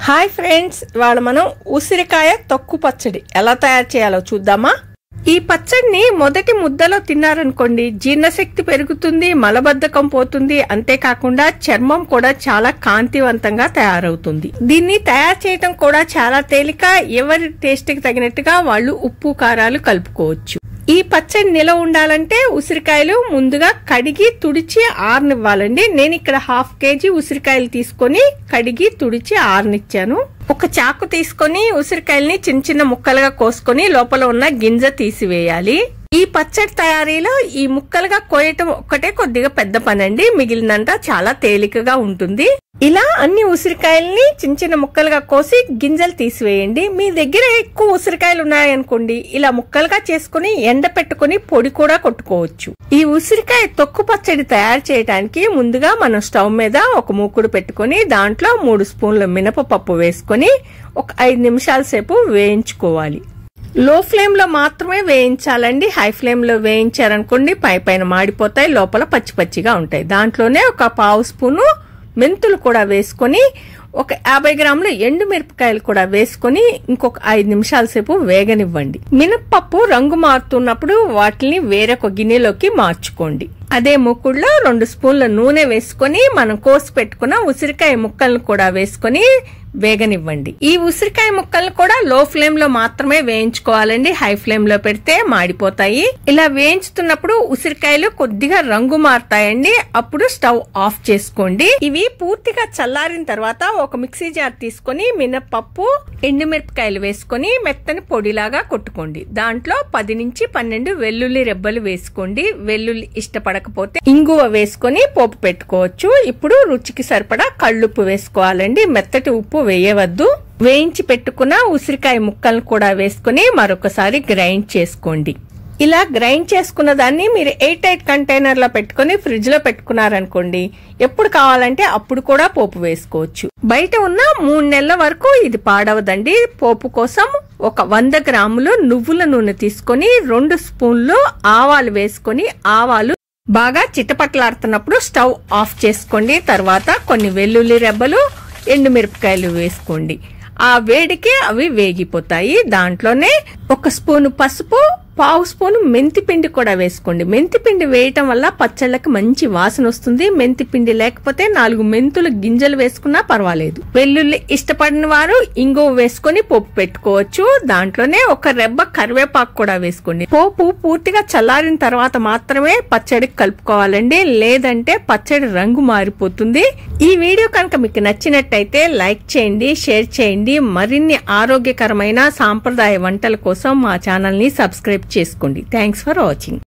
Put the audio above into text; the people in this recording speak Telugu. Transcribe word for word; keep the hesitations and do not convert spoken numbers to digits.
హాయ్ ఫ్రెండ్స్, ఇవాళ మనం ఉసిరికాయ తొక్కు పచ్చడి ఎలా తయారు చేయాలో చూద్దామా. ఈ పచ్చడిని మొదటి ముద్దలో తిన్నారనుకోండి, జీర్ణశక్తి పెరుగుతుంది, మలబద్ధకం పోతుంది, అంతేకాకుండా చర్మం కూడా చాలా కాంతివంతంగా తయారవుతుంది. దీన్ని తయారు చేయడం కూడా చాలా తేలిక. ఎవరి టేస్ట్ కి తగినట్టుగా వాళ్ళు ఉప్పు కారాలు కలుపుకోవచ్చు. ఈ పచ్చడి నిలవ ఉండాలంటే ఉసిరికాయలు ముందుగా కడిగి తుడిచి ఆరనివ్వాలండి. నేను ఇక్కడ హాఫ్ కేజీ ఉసిరికాయలు తీసుకొని కడిగి తుడిచి ఆరనిచ్చాను. ఒక చాకు తీసుకొని ఉసిరికాయల్ని చిన్న చిన్న ముక్కలుగా కోసుకొని లోపల ఉన్న గింజ తీసివేయాలి. ఈ పచ్చడి తయారీలో ఈ ముక్కలుగా కోయటం ఒక్కటే కొద్దిగా పెద్ద పని అండి, మిగిలినంతా చాలా తేలికగా ఉంటుంది. ఇలా అన్ని ఉసిరికాయల్ని చిన్న చిన్న ముక్కలుగా కోసి గింజలు తీసివేయండి. మీ దగ్గర ఎక్కువ ఉసిరికాయలు ఉన్నాయనుకోండి, ఇలా ముక్కలుగా చేసుకుని ఎండ పెట్టుకుని పొడి కూడా కొట్టుకోవచ్చు. ఈ ఉసిరికాయ తొక్కు పచ్చడి తయారు చేయడానికి ముందుగా మనం స్టవ్ మీద ఒక మూకుడు పెట్టుకుని దాంట్లో మూడు స్పూన్ల మినపప్పు వేసుకుని ఒక ఐదు నిమిషాల సేపు వేయించుకోవాలి. లో ఫ్లేమ్ లో మాత్రమే వేయించాలండి. హై ఫ్లేమ్ లో వేయించారనుకోండి పై పైన మాడిపోతాయి, లోపల పచ్చి పచ్చిగా ఉంటాయి. దాంట్లోనే ఒక పావు స్పూను మెంతులు కూడా వేసుకొని ఒక యాభై గ్రాముల ఎండు మిరపకాయలు కూడా వేసుకొని ఇంకొక ఐదు నిమిషాల సేపు వేగనివ్వండి. మినపప్పు రంగు మారుతున్నప్పుడు వాటిని వేరొక గిన్నెలోకి మార్చుకోండి. అదే మూకుడులో రెండు స్పూన్ల నూనె వేసుకొని మనం కోసి పెట్టుకున్న ఉసిరికాయ ముక్కలను కూడా వేసుకొని వేగనివ్వండి. ఈ ఉసిరికాయ ముక్కలను కూడా లో ఫ్లేమ్ లో మాత్రమే వేయించుకోవాలండి. హై ఫ్లేమ్ లో పెడితే మాడిపోతాయి. ఇలా వేయించుతున్నప్పుడు ఉసిరికాయలు కొద్దిగా రంగు మారుతాయండి, అప్పుడు స్టవ్ ఆఫ్ చేసుకోండి. ఇవి పూర్తిగా చల్లారిన తర్వాత ఒక మిక్సీ జార్ తీసుకొని మినపప్పు, ఎండుమిరపకాయలు వేసుకొని మెత్తని పొడిలాగా కొట్టుకోండి. దాంట్లో పది నుంచి పన్నెండు వెల్లుల్లి రెబ్బలు వేసుకోండి. వెల్లుల్లి ఇష్టపడకపోతే ఇంగువ వేసుకొని పోపు పెట్టుకోవచ్చు. ఇప్పుడు రుచికి సరిపడా కళ్ళుప్పు వేసుకోవాలండి, మెత్తటి ఉప్పు వేయవద్దు. వేయించి పెట్టుకున్న ఉసిరికాయ ముక్కలను కూడా వేసుకుని మరొకసారి గ్రైండ్ చేసుకోండి. ఇలా గ్రైండ్ చేసుకున్న దాన్ని మీరు ఎయిర్ టైట్ కంటైనర్ లో పెట్టుకుని ఫ్రిడ్జ్ లో పెట్టుకున్నారనుకోండి, ఎప్పుడు కావాలంటే అప్పుడు కూడా పోపు వేసుకోవచ్చు. బయట ఉన్న మూడు నెలల వరకు ఇది పాడవదండి. పోపు కోసం ఒక వంద గ్రాములు నువ్వుల నూనె తీసుకొని రెండు స్పూన్లు ఆవాలు వేసుకొని ఆవాలు బాగా చిటపట్లాడుతున్నప్పుడు స్టవ్ ఆఫ్ చేసుకోండి. తర్వాత కొన్ని వెల్లుల్లి రెబ్బలు, ఎండుమిరపకాయలు వేసుకోండి. ఆ వేడికి అవి వేగిపోతాయి. దాంట్లోనే ఒక స్పూను పసుపు, పావు స్పూను మెంతి పిండి కూడా వేసుకోండి. మెంతి పిండి వేయటం వల్ల పచ్చళ్ళకి మంచి వాసన వస్తుంది. మెంతి పిండి లేకపోతే నాలుగు మెంతులు గింజలు వేసుకున్నా పర్వాలేదు. వెల్లుల్లి ఇష్టపడిన వారు ఇంగువ వేసుకుని పోపు పెట్టుకోవచ్చు. దాంట్లోనే ఒక రెబ్బ కరివేపాకు కూడా వేసుకోండి. పోపు పూర్తిగా చల్లారిన తర్వాత మాత్రమే పచ్చడికి కలుపుకోవాలండి, లేదంటే పచ్చడి రంగు మారిపోతుంది. ఈ వీడియో కనుక మీకు నచ్చినట్టయితే లైక్ చేయండి, షేర్ చేయండి. మరిన్ని ఆరోగ్యకరమైన సాంప్రదాయ వంటల కోసం మా ఛానల్ ని సబ్స్క్రైబ్ చేసుకోండి. Thanks for watching.